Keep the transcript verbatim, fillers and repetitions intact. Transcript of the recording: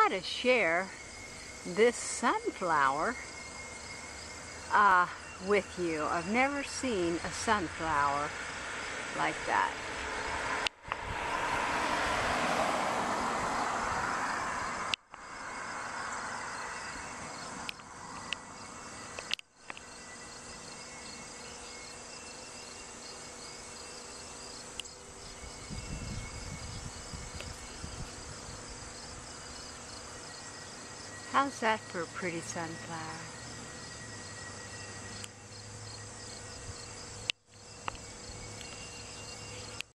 to share this sunflower uh, with you. I've never seen a sunflower like that. How's that for a pretty sunflower?